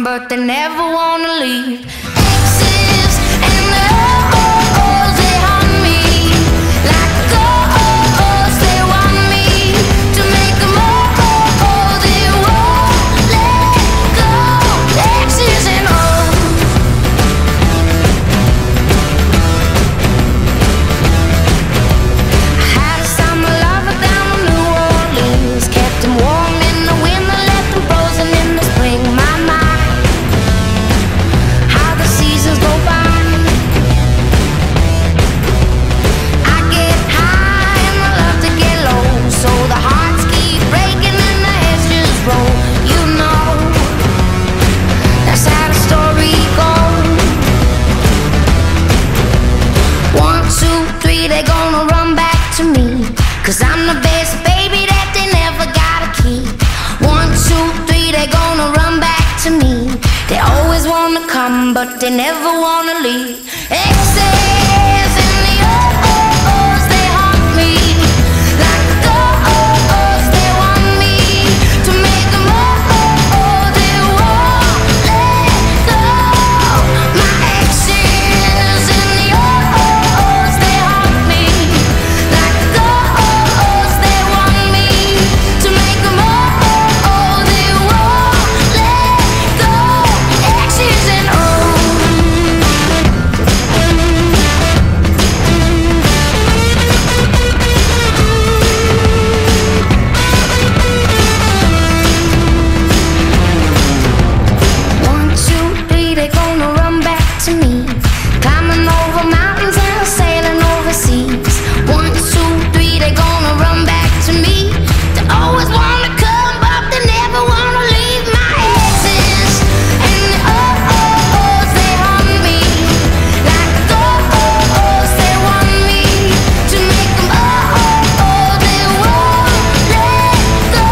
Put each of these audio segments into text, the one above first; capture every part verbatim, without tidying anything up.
come, but they never wanna leave. Exes and the oh-ohs, they haunt me like ghosts. They want me to make them oh-oh, they won't let go. Exes and oh. I had a summer lover down in New Orleans, kept him warm in the winter, left him frozen in the spring. My, my, how the seasons go by. I get high and I love to get low, so the hearts keep breaking and the heads just roll. You know, that's how the story goes. One, two, three, they gonna run back to me, 'cause I'm the best baby that they never gotta keep. One, two, three, they gonna run back to me. They always wanna come, but they never wanna leave. Exes and the oh-ohs, they haunt me like ghosts. They want me to make them oh-oh, they won't let go. My exes and the oh-ohs, they haunt me like ghosts. They want me to make them oh-oh, they won't let go. Exes and oh. One, two, three, they gonna run back to me, climbing over mountains and sailing overseas. One, two, three, they gonna run back to me. They always wanna come, but they never wanna leave. My exes and the oh-ohs, they haunt me like ghosts. They want me to make them oh-oh, they won't let go.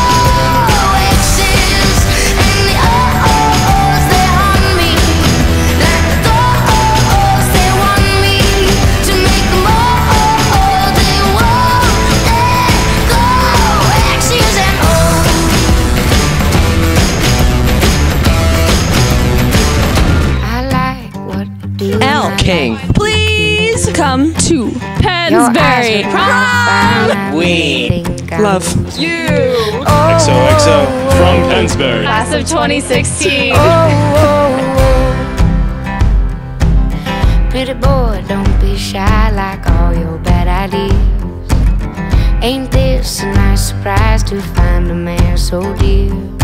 Exes and the oh-ohs, they haunt me like ghosts. They want me to make them oh-oh, they won't let go. Exes and oh. I like what do Elle King, Please come to Pennsbury Prom. We love You. X O X O from Pennsbury. Class of twenty sixteen. Oh, oh, oh. Pretty boy, don't be shy like all your bad ideas. Ain't this a nice surprise to find a man so dear?